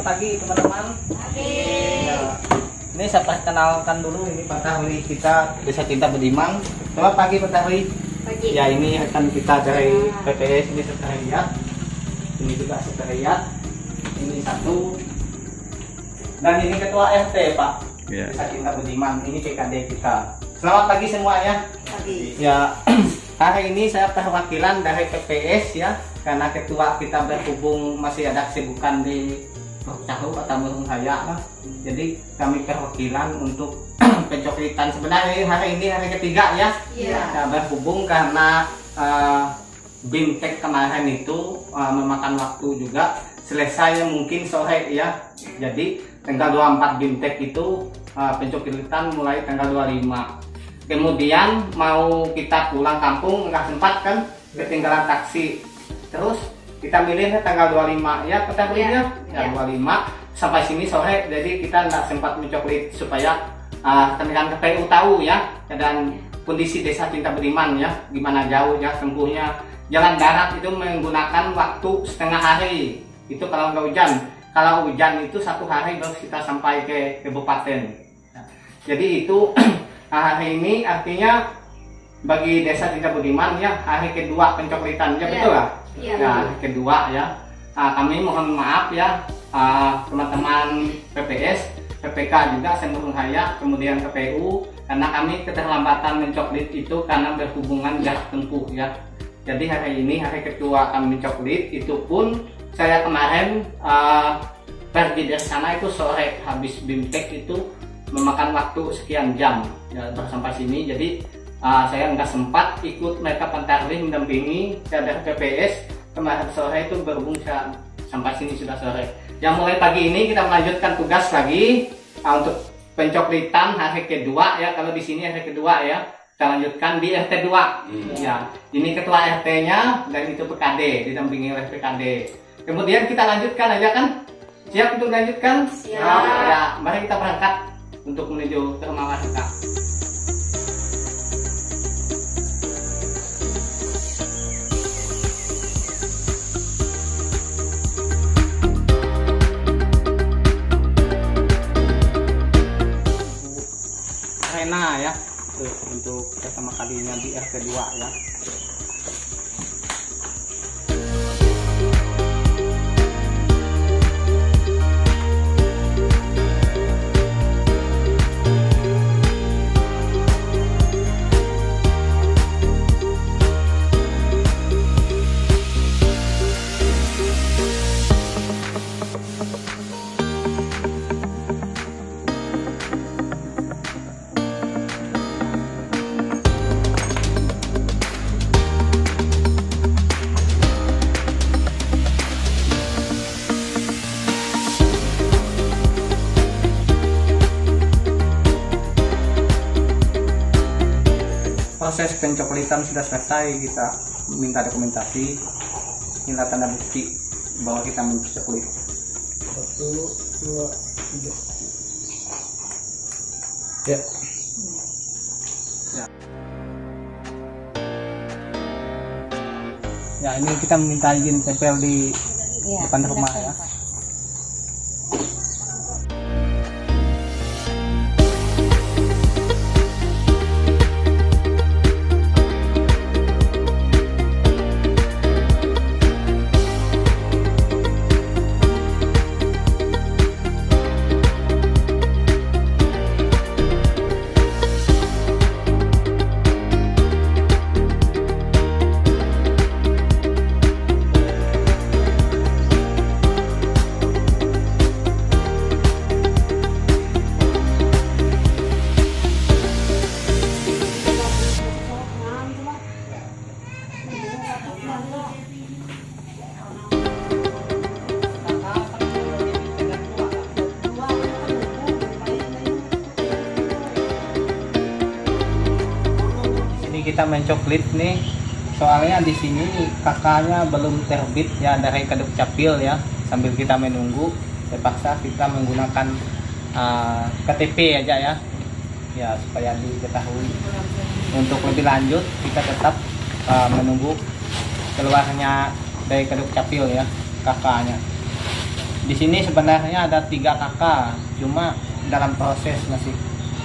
pagi teman-teman. Ya, ini saya perkenalkan dulu, ini Pak Tahwi kita Desa Cinta Budiman. Selamat pagi Pak Tahwi. Pagi. Ya, ini akan kita dari PPS, ini sekretariat, ini juga sekretariat, ini satu, dan ini ketua RT Pak. Ya. Desa Cinta Budiman, ini PKD kita. Selamat pagi semuanya. Pagi. Ya, hari ini saya perwakilan dari PPS ya, karena ketua kita berhubung masih ada kesibukan di Tahu atau Murung Haya lah. Jadi kami perwakilan untuk pencoklitan. Sebenarnya hari ini hari ketiga ya. Iya. Nah, berhubung karena BIMTEK kemarin itu memakan waktu juga, selesai mungkin sore ya. Jadi tanggal 24 BIMTEK itu pencoklitan mulai tanggal 25. Kemudian mau kita pulang kampung nggak sempat kan, ketinggalan taksi. Terus kita milih tanggal 25 ya, ketahuinya ya 25 sampai sini sore, jadi kita nggak sempat mencoklit supaya rekan KPU tahu ya, dan kondisi Desa Cinta Budiman ya, gimana jauh ya tempuhnya. Jalan darat itu menggunakan waktu setengah hari, itu kalau nggak hujan. Kalau hujan itu 1 hari baru kita sampai ke kabupaten. Jadi itu hari ini artinya bagi Desa Cinta Budiman ya hari kedua pencoklitan ya, betul lah. Iya. Ya, hari kedua ya. Kami mohon maaf ya teman-teman PPS, PPK juga Murung Haya, kemudian KPU, karena kami keterlambatan mencoklit itu karena berhubungan jarak tempuh ya. Jadi hari ini hari kedua kami mencoklit, itu pun saya kemarin pergi dari sana itu sore, habis BIMTEK itu memakan waktu sekian jam ya, baru sampai sini. Jadi saya nggak sempat ikut mereka pentarlih mendampingi dari PPS kemarin sore itu, berhubung saya sampai sini sudah sore. Yang mulai pagi ini kita melanjutkan tugas lagi untuk pencoklitan hari kedua ya. Kalau di sini hari kedua ya, kita lanjutkan di RT 2 ya. Ini ketua RT-nya dan itu PKD didampingi oleh PKD. Kemudian kita lanjutkan aja kan? Siap untuk lanjutkan? Siap. Ya, mari kita berangkat untuk menuju ke rumah warga. Rena ya, untuk pertama kalinya di RT 2 ya. Proses pencoklitan sudah selesai, kita minta dokumentasi, minta tanda bukti bahwa kita mencoklit. 1, 2, 3. Ya. Ya, ini kita minta izin tempel di depan rumah ya. Kita mencoklit nih, soalnya di sini kakaknya belum terbit ya dari Kaduk Capil ya. Sambil kita menunggu, terpaksa kita menggunakan KTP aja ya supaya diketahui. Untuk lebih lanjut kita tetap menunggu keluarnya dari Kaduk Capil ya, kakaknya. Di sini sebenarnya ada 3 kakak, cuma dalam proses masih.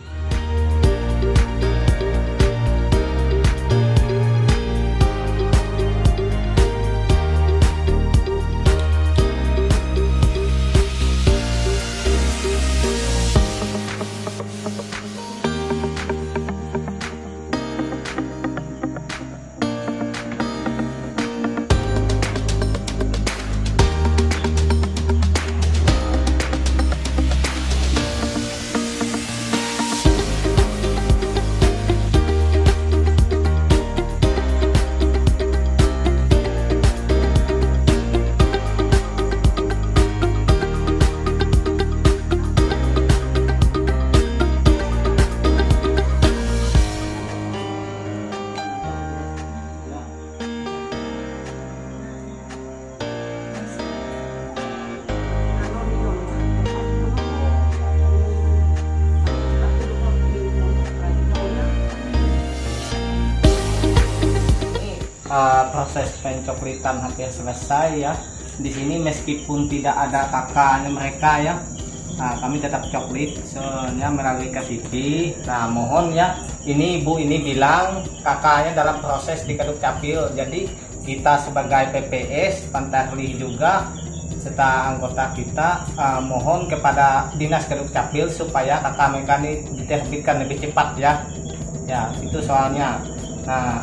Proses pencoklatan hampir selesai ya. Di sini meskipun tidak ada kakaknya mereka ya, kami tetap coklit soalnya melalui KTP. Nah mohon ya, ini ibu ini bilang kakaknya dalam proses di Kaduk Capil, jadi kita sebagai PPS Pantarli juga serta anggota kita mohon kepada Dinas Kaduk Capil supaya kakak mereka ini diterbitkan lebih cepat ya. Ya itu soalnya. Nah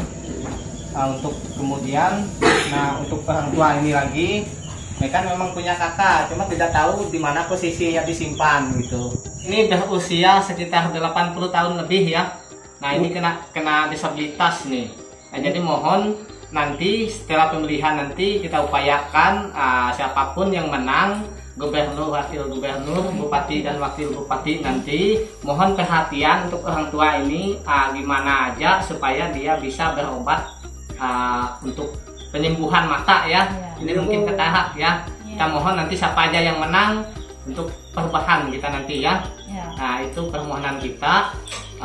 untuk kemudian, untuk orang tua ini lagi, mereka memang punya kakak, cuma tidak tahu di mana posisinya disimpan gitu. Ini udah usia sekitar 80 tahun lebih ya. Nah ini kena disabilitas nih. Nah, jadi mohon nanti setelah pemilihan nanti kita upayakan siapapun yang menang, gubernur, wakil gubernur, bupati dan wakil bupati nanti, mohon perhatian untuk orang tua ini gimana aja supaya dia bisa berobat untuk penyembuhan mata ya. Ini mungkin bertahap ya. Kita mohon nanti siapa aja yang menang untuk perubahan kita nanti ya. Nah itu permohonan kita.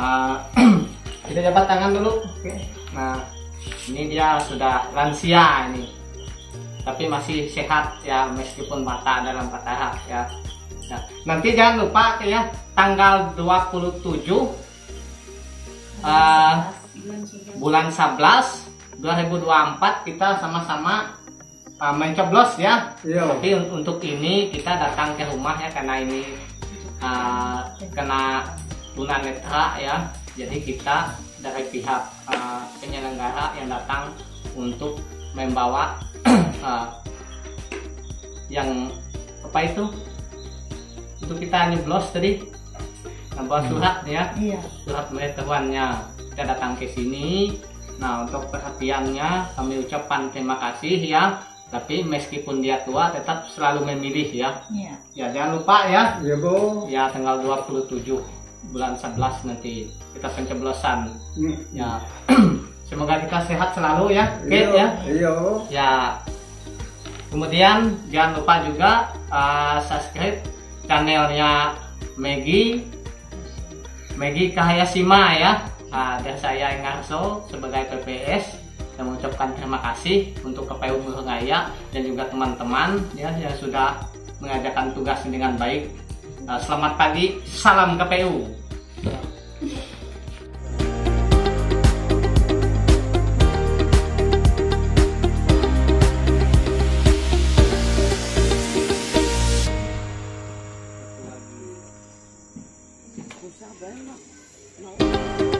Kita jabat tangan dulu. Nah ini dia sudah lansia ini, tapi masih sehat ya meskipun mata dalam tahap ya. Nah, nanti jangan lupa ya tanggal 27 bulan 11 2024 kita sama-sama mencoblos ya. Tapi untuk ini kita datang ke rumah ya karena ini kena tunanetra ya. Jadi kita dari pihak penyelenggara yang datang untuk membawa yang apa itu untuk kita nyoblos tadi, membawa surat ya. Surat pemberitahuannya. Kita datang ke sini. Nah untuk perhatiannya kami ucapkan terima kasih ya. Tapi meskipun dia tua tetap selalu memilih ya. Ya jangan lupa ya. Iya Bu. Ya tanggal 27 bulan 11 nanti kita pencoblosan. Ya semoga kita sehat selalu ya. Kate ya. Ya kemudian jangan lupa juga subscribe channelnya Maggie Kahayasima ya. Dan saya Engarso sebagai PPS yang mengucapkan terima kasih untuk KPU Burungaya dan juga teman-teman ya yang sudah mengerjakan tugasnya dengan baik. Selamat pagi, salam KPU. Usah banyak.